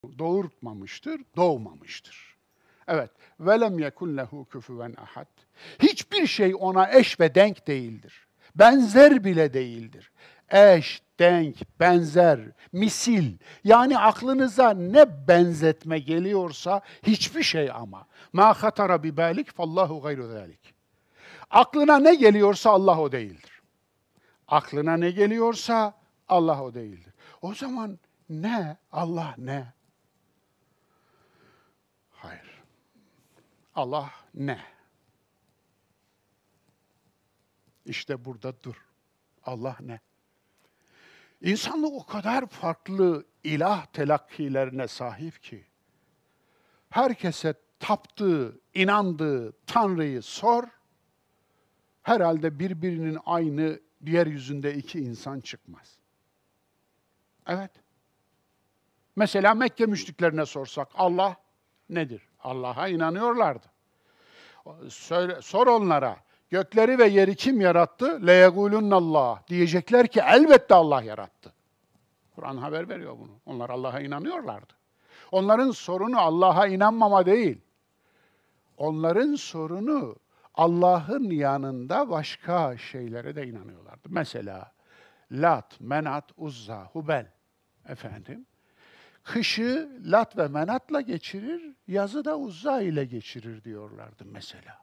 doğurtmamıştır, doğmamıştır. Evet. Velem yekun lehu kufuven ahad. Hiçbir şey ona eş ve denk değildir. Benzer bile değildir. Eş, denk, benzer, misil. Yani aklınıza ne benzetme geliyorsa hiçbir şey ama. Ma hatara bi balik fallahu gayru zalik. Aklına ne geliyorsa Allah o değildir. Aklına ne geliyorsa Allah o değildir. O zaman ne? Allah ne? Hayır. Allah ne? İşte burada dur. Allah ne? İnsanlık o kadar farklı ilah telakkilerine sahip ki, herkese taptığı, inandığı Tanrı'yı sor, herhalde birbirinin aynı yeryüzünde iki insan çıkmaz. Evet. Mesela Mekke müşriklerine sorsak, Allah nedir? Allah'a inanıyorlardı. Sor onlara, gökleri ve yeri kim yarattı? لَيَقُولُنَّ diyecekler ki elbette Allah yarattı. Kur'an haber veriyor bunu. Onlar Allah'a inanıyorlardı. Onların sorunu Allah'a inanmama değil. Onların sorunu Allah'ın yanında başka şeylere de inanıyorlardı. Mesela Lat, Menat, Uzza, Hubel. Efendim, kışı Lat ve Menat'la geçirir, yazı da Uzza ile geçirir diyorlardı mesela.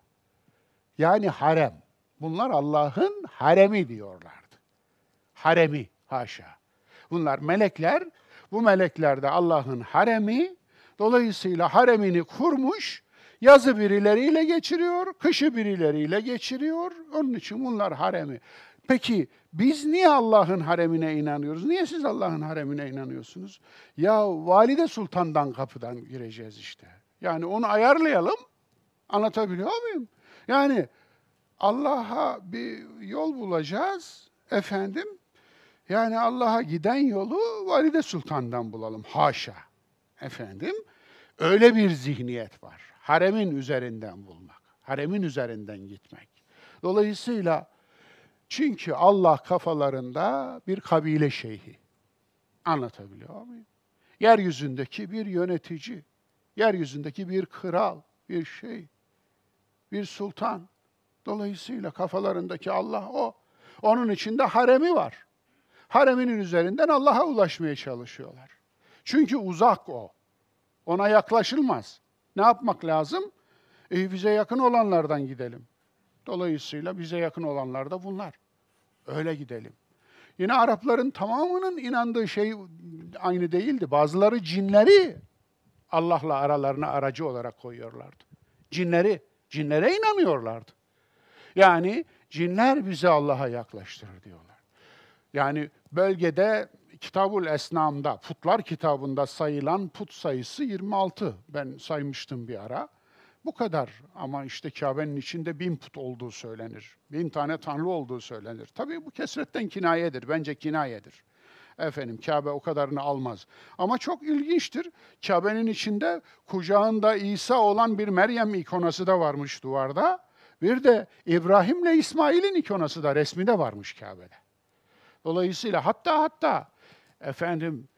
Yani harem. Bunlar Allah'ın haremi diyorlardı. Haremi, haşa. Bunlar melekler, bu melekler de Allah'ın haremi. Dolayısıyla haremini kurmuş, yazı birileriyle geçiriyor, kışı birileriyle geçiriyor. Onun için bunlar haremi. Peki biz niye Allah'ın haremine inanıyoruz? Niye siz Allah'ın haremine inanıyorsunuz? Ya Valide Sultan'dan kapıdan gireceğiz işte. Yani onu ayarlayalım. Anlatabiliyor muyum? Yani Allah'a bir yol bulacağız efendim. Yani Allah'a giden yolu Valide Sultan'dan bulalım. Haşa. Efendim, öyle bir zihniyet var. Haremin üzerinden bulmak. Haremin üzerinden gitmek. Dolayısıyla çünkü Allah kafalarında bir kabile şeyhi. Anlatabiliyor muyum? Yeryüzündeki bir yönetici, yeryüzündeki bir kral, bir şey, bir sultan. Dolayısıyla kafalarındaki Allah o. Onun içinde haremi var. Hareminin üzerinden Allah'a ulaşmaya çalışıyorlar. Çünkü uzak o. Ona yaklaşılmaz. Ne yapmak lazım? Bize yakın olanlardan gidelim. Dolayısıyla bize yakın olanlar da bunlar. Öyle gidelim. Yine Arapların tamamının inandığı şey aynı değildi. Bazıları cinleri Allah'la aralarına aracı olarak koyuyorlardı. Cinlere inanıyorlardı. Yani cinler bizi Allah'a yaklaştırır diyorlar. Yani bölgede Kitab-ül Esnam'da, Putlar kitabında sayılan put sayısı 26. Ben saymıştım bir ara. Bu kadar ama işte Kabe'nin içinde 1000 put olduğu söylenir. 1000 tane tanrı olduğu söylenir. Tabii bu kesretten kinayedir, bence kinayedir. Efendim Kabe o kadarını almaz. Ama çok ilginçtir. Kabe'nin içinde kucağında İsa olan bir Meryem ikonası da varmış duvarda. Bir de İbrahim'le İsmail'in ikonası da resmi de varmış Kabe'de. Dolayısıyla hatta efendim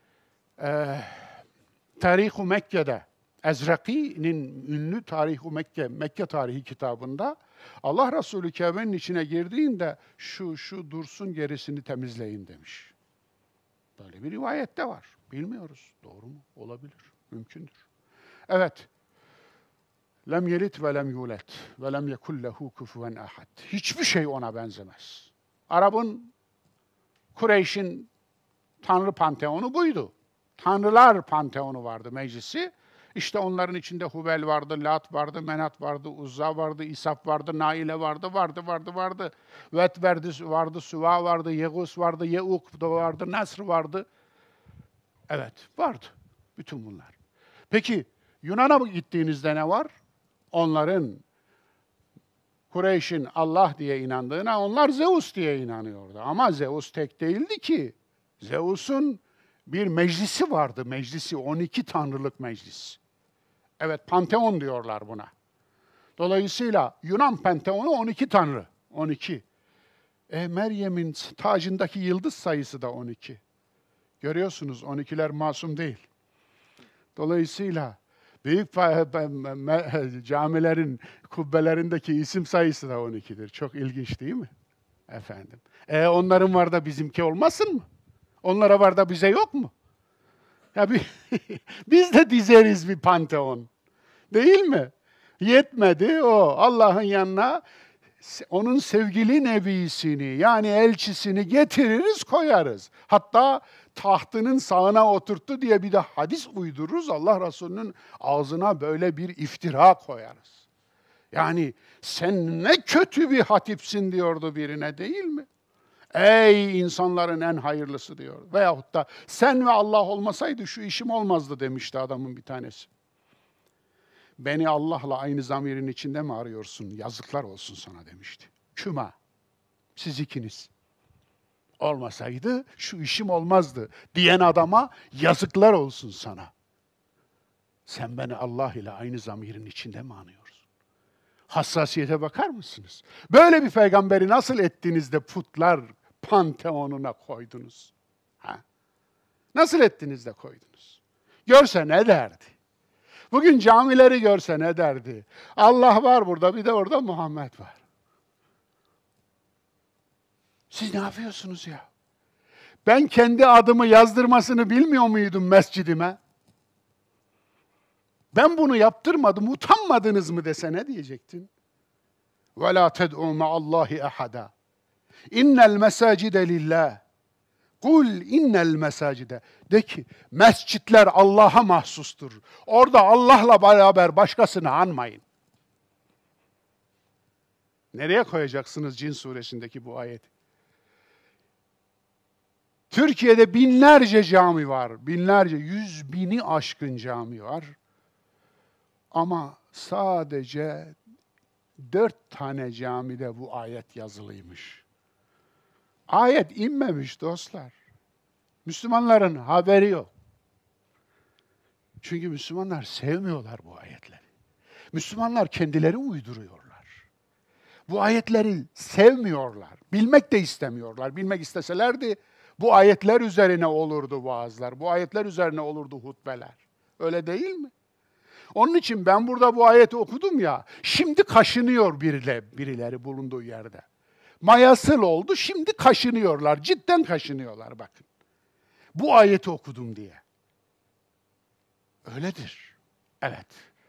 Tarih-i Mekke'de Ezraki'nin ünlü Tarih-i Mekke tarihi kitabında Allah Resulü Kabe'nin içine girdiğinde şu dursun gerisini temizleyin demiş. Böyle bir rivayette var. Bilmiyoruz. Doğru mu? Olabilir. Mümkündür. Evet. Lem yelit ve lem yulet ve lem yekun lehu kufuven ahad. Hiçbir şey ona benzemez. Arap'ın, Kureyş'in tanrı panteonu buydu. Tanrılar panteonu vardı meclisi. İşte onların içinde Hubel vardı, Lat vardı, Menat vardı, Uzza vardı, İsaf vardı, Naile vardı. Vet vardı, Süva vardı, Yegus vardı, Yeuk vardı, Nasr vardı. Evet, vardı. Bütün bunlar. Peki, Yunan'a gittiğinizde ne var? Onların, Kureyş'in Allah diye inandığına, onlar Zeus diye inanıyordu. Ama Zeus tek değildi ki. Zeus'un bir meclisi vardı, 12 tanrılık meclis. Evet, panteon diyorlar buna. Dolayısıyla Yunan panteonu 12 tanrı, 12. Meryem'in tacındaki yıldız sayısı da 12. Görüyorsunuz, 12'ler masum değil. Dolayısıyla büyük camilerin kubbelerindeki isim sayısı da 12'dir. Çok ilginç değil mi? Efendim. Onların var da bizimki olmasın mı? Onlara var da bize yok mu? Ya biz de dizeriz bir panteon. Değil mi? Yetmedi o. Allah'ın yanına onun sevgili nebisini yani elçisini getiririz koyarız. Hatta tahtının sağına oturttu diye bir de hadis uydururuz. Allah Resulü'nün ağzına böyle bir iftira koyarız. Yani sen ne kötü bir hatipsin diyordu birine değil mi? Ey insanların en hayırlısı diyor. Veyahut da sen ve Allah olmasaydı şu işim olmazdı demişti adamın bir tanesi. Beni Allah'la aynı zamirin içinde mi arıyorsun? Yazıklar olsun sana demişti. Küma, siz ikiniz. Olmasaydı şu işim olmazdı diyen adama yazıklar olsun sana. Sen beni Allah ile aynı zamirin içinde mi anıyorsun? Hassasiyete bakar mısınız? Böyle bir peygamberi nasıl ettiniz de putlar panteonuna koydunuz? Ha? Nasıl ettiniz de koydunuz? Görse ne derdi? Bugün camileri görse ne derdi? Allah var burada, bir de orada Muhammed var. Siz ne yapıyorsunuz ya? Ben kendi adımı yazdırmasını bilmiyor muydum mescidime? Ben bunu yaptırmadım, utanmadınız mı dese ne diyecektin? وَلَا تَدْعُوا مَعَ اللّٰهِ اَحَدًا اِنَّ الْمَسَاجِدَ لِلّٰهِ Kul innel mesacide. De ki mescitler Allah'a mahsustur. Orada Allah'la beraber başkasını anmayın. Nereye koyacaksınız Cin suresindeki bu ayeti? Türkiye'de binlerce cami var. Binlerce, 100.000'i aşkın cami var. Ama sadece 4 tane camide bu ayet yazılıymış. Ayet inmemiş dostlar. Müslümanların haberi yok. Çünkü Müslümanlar sevmiyorlar bu ayetleri. Müslümanlar kendileri uyduruyorlar. Bu ayetleri sevmiyorlar. Bilmek de istemiyorlar. Bilmek isteselerdi bu ayetler üzerine olurdu vaazlar. Bu ayetler üzerine olurdu hutbeler. Öyle değil mi? Onun için ben burada bu ayeti okudum ya, şimdi kaşınıyor birileri bulunduğu yerde. Mayasıl oldu, şimdi kaşınıyorlar. Cidden kaşınıyorlar bakın. Bu ayeti okudum diye. Öyledir. Evet.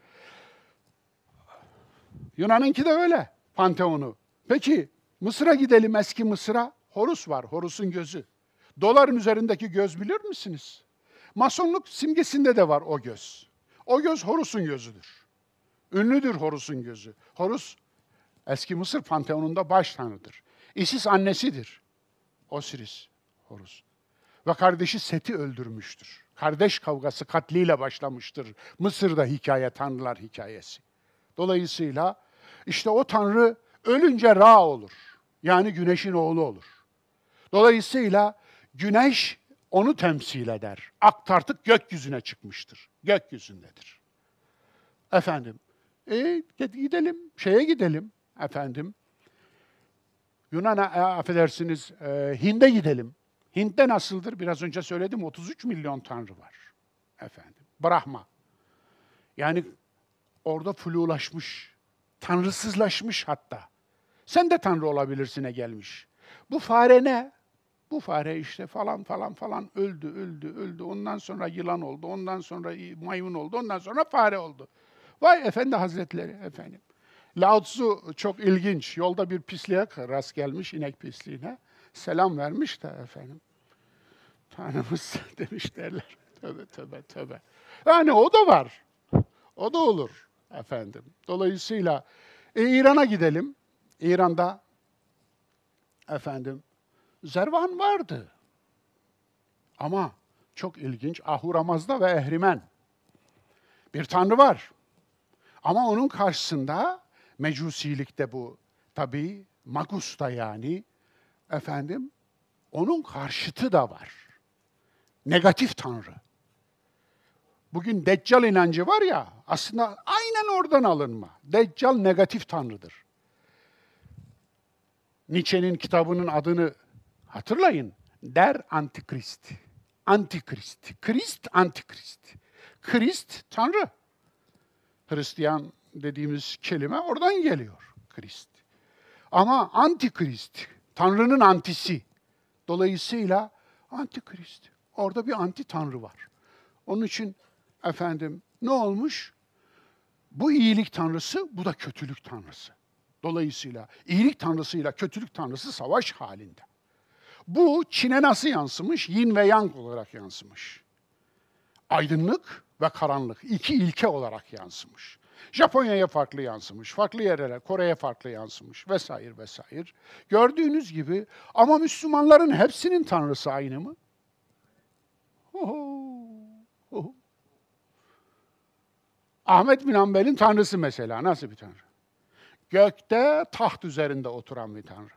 Yunan'ınki de öyle. Panteonu. Peki Mısır'a gidelim, eski Mısır'a. Horus var, Horus'un gözü. Doların üzerindeki göz bilir misiniz? Masonluk simgesinde de var o göz. O göz Horus'un gözüdür. Ünlüdür Horus'un gözü. Horus, eski Mısır panteonunda baş tanrıdır. Isis annesidir. Osiris, Horus. Ve kardeşi Set'i öldürmüştür. Kardeş kavgası katliyle başlamıştır. Mısır'da hikaye, tanrılar hikayesi. Dolayısıyla işte o tanrı ölünce Ra olur. Yani güneşin oğlu olur. Dolayısıyla güneş onu temsil eder. Ak tartık gökyüzüne çıkmıştır. Gökyüzündedir. Efendim, gidelim efendim. Yunan'a affedersiniz, Hind'e gidelim. Hint'te nasıldır? Biraz önce söyledim, 33 milyon tanrı var. Efendim, Brahma. Yani orada flulaşmış, tanrısızlaşmış hatta. Sen de tanrı olabilirsine gelmiş. Bu fare ne? Bu fare işte falan öldü. Ondan sonra yılan oldu, ondan sonra maymun oldu, ondan sonra fare oldu. Vay efendi hazretleri efendim. Lao Tzu çok ilginç. Yolda bir pisliğe rast gelmiş, inek pisliğine. Selam vermiş de efendim. Tanrımız demiş derler. Tövbe. Yani o da var. O da olur efendim. Dolayısıyla İran'a gidelim. İran'da efendim Zervan vardı. Ama çok ilginç, Ahuramazda ve Ehrimen. Bir tanrı var. Ama onun karşısında Mecusilikte bu tabii Magus'ta yani efendim onun karşıtı da var. Negatif tanrı. Bugün Deccal inancı var ya aslında aynen oradan alınma. Deccal negatif tanrıdır. Nietzsche'nin kitabının adını hatırlayın. Der Antikrist. Antikrist. Krist, Antikrist. Krist, Tanrı. Hristiyan dediğimiz kelime oradan geliyor, Krist. Ama antikrist, Tanrı'nın antisi. Dolayısıyla antikrist. Orada bir anti Tanrı var. Onun için efendim ne olmuş? Bu iyilik tanrısı, bu da kötülük tanrısı. Dolayısıyla iyilik tanrısıyla kötülük tanrısı savaş halinde. Bu Çin'e nasıl yansımış? Yin ve yang olarak yansımış. Aydınlık ve karanlık iki ilke olarak yansımış. Japonya'ya farklı yansımış, farklı yerlere, Kore'ye farklı yansımış vesaire vesaire. Gördüğünüz gibi ama Müslümanların hepsinin tanrısı aynı mı? Oho. Ahmet bin Hanbel'in tanrısı mesela nasıl bir tanrı? Gökte taht üzerinde oturan bir tanrı.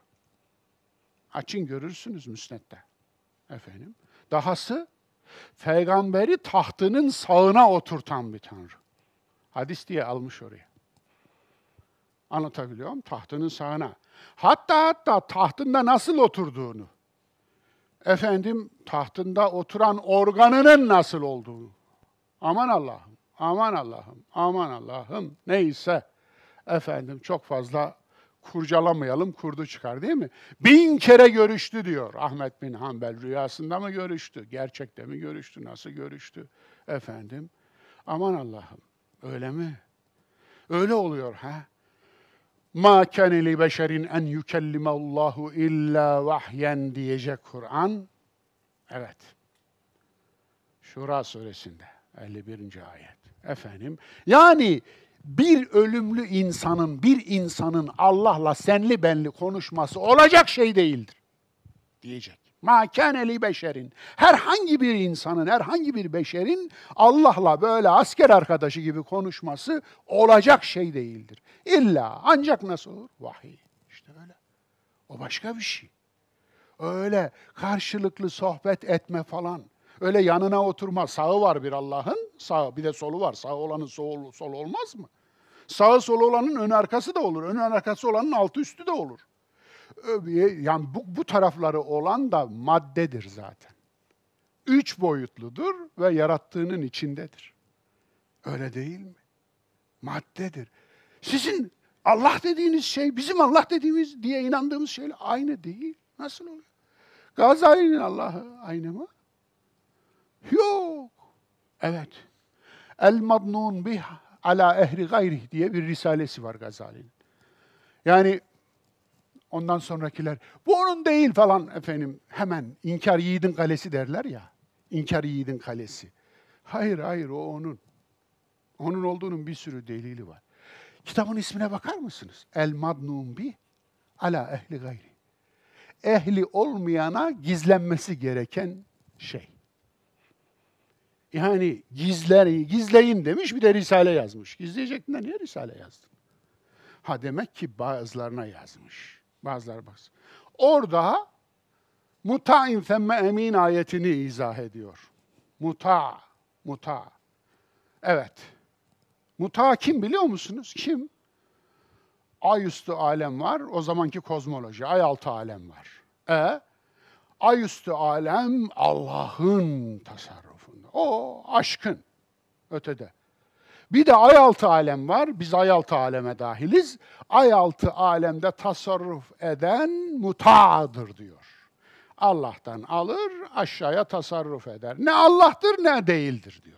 Açın görürsünüz müsnette. Efendim. Dahası peygamberi tahtının sağına oturtan bir tanrı. Hadis diye almış oraya. Anlatabiliyor muyum? Tahtının sağına. Hatta tahtında nasıl oturduğunu, efendim tahtında oturan organının nasıl olduğunu. Aman Allah'ım, aman Allah'ım, aman Allah'ım neyse. Efendim çok fazla kurcalamayalım, kurdu çıkar değil mi? 1000 kere görüştü diyor Ahmet bin Hanbel. Rüyasında mı görüştü? Gerçekte mi görüştü? Nasıl görüştü? Efendim, aman Allah'ım. Öyle mi? Öyle oluyor ha? مَا كَانَ لِبَشَرٍ اَنْ يُكَلِّمَ اللّٰهُ اِلَّا وَحْيًا diyecek Kur'an. Evet. Şura suresinde 51. ayet. Efendim, yani bir ölümlü insanın, bir insanın Allah'la senli benli konuşması olacak şey değildir. Diyecek. مَا كَانَ لِبَشَرٍ herhangi bir insanın, herhangi bir beşerin Allah'la böyle asker arkadaşı gibi konuşması olacak şey değildir. İlla ancak nasıl olur? Vahiy. İşte öyle. O başka bir şey. Öyle karşılıklı sohbet etme falan. Öyle yanına oturma. Sağı var bir Allah'ın, sağı bir de solu var. Sağ olanın solu olmaz mı? Sağı solu olanın ön arkası da olur. Ön arkası olanın altı üstü de olur. Yani bu tarafları olan da maddedir zaten. 3 boyutludur ve yarattığının içindedir. Öyle değil mi? Maddedir. Sizin Allah dediğiniz şey, bizim Allah dediğimiz diye inandığımız şeyle aynı değil. Nasıl oluyor? Gazali'nin Allah'ı aynı mı? Yok. Evet. El-Madnun bih ala ehri gayrih diye bir risalesi var Gazali'nin. Yani ondan sonrakiler, bu onun değil falan efendim, hemen inkar yiğidin kalesi derler ya, inkar yiğidin kalesi. Hayır, o onun. Onun olduğunun bir sürü delili var. Kitabın ismine bakar mısınız? El-Madnun bih ala ehli gayri. Ehli olmayana gizlenmesi gereken şey. Yani gizleyin demiş, bir de risale yazmış. Gizleyecektin de niye risale yazdın? Ha demek ki bazılarına yazmış. Bazıları baksın. Orada muta'in femme emin ayetini izah ediyor. Muta. Evet. Muta kim biliyor musunuz? Kim? Ay üstü alem var, o zamanki kozmoloji. Ay altı alem var. Ay üstü alem Allah'ın tasarrufunda. O aşkın ötede. Bir de ay altı alem var. Biz ay altı aleme dahiliz. Ay altı alemde tasarruf eden muta'dır diyor. Allah'tan alır, aşağıya tasarruf eder. Ne Allah'tır ne değildir diyor.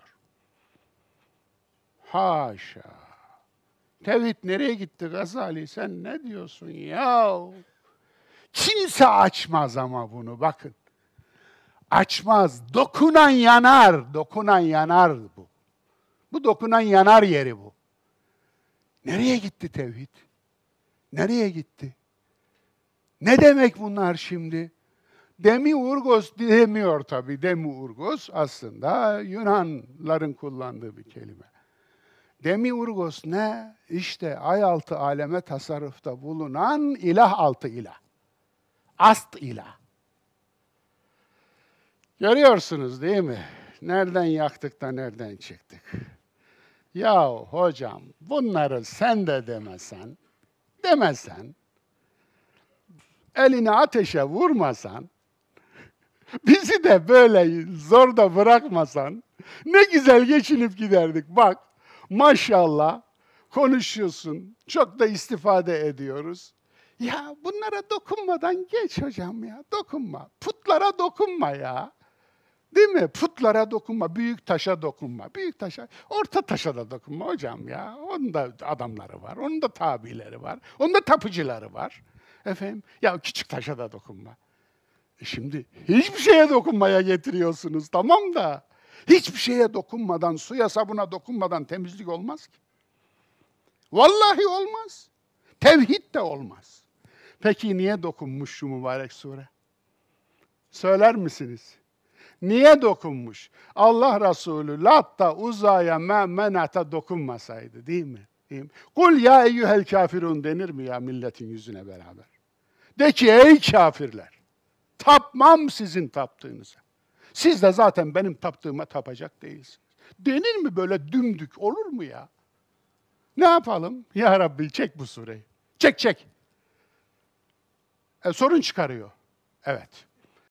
Haşa. Tevhid nereye gitti Gazali? Sen ne diyorsun ya? Kimse açmaz ama bunu bakın. Açmaz. Dokunan yanar bu. Bu dokunan yanar yeri bu. Nereye gitti tevhid? Nereye gitti? Ne demek bunlar şimdi? Demiurgos demiyor tabii. Demiurgos aslında Yunanların kullandığı bir kelime. Demiurgos ne? İşte ay altı aleme tasarrufta bulunan ilah altı ilah. Ast ilah. Görüyorsunuz değil mi? Nereden yaktık da nereden çıktık? Yahu hocam bunları sen de demesen, elini ateşe vurmasan, bizi de böyle zor da bırakmasan, Ne güzel geçinip giderdik. Bak, maşallah konuşuyorsun. Çok da istifade ediyoruz. Ya bunlara dokunmadan geç hocam ya. Dokunma. Putlara dokunma ya. Değil mi? Putlara dokunma, büyük taşa dokunma. Büyük taşa, orta taşa da dokunma hocam ya. Onun da adamları var, onun da tabileri var, onun da tapıcıları var. Efendim, ya küçük taşa da dokunma. Şimdi hiçbir şeye dokunmaya getiriyorsunuz, tamam da hiçbir şeye dokunmadan, suya sabuna dokunmadan temizlik olmaz ki. Vallahi olmaz. Tevhid de olmaz. Peki niye dokunmuş şu mübarek sure? Söyler misiniz? Niye dokunmuş? Allah Resulü Lat'ta, Uza'ya, Menat'a dokunmasaydı değil mi? Değil mi? Kul ya eyyuhel kafirun denir mi ya milletin yüzüne beraber? De ki ey kafirler, tapmam sizin taptığınıza. Siz de zaten benim taptığıma tapacak değilsiniz. Denir mi böyle dümdük, olur mu ya? Ne yapalım? Ya Rabbi çek bu sureyi. Çek. Sorun çıkarıyor. Evet.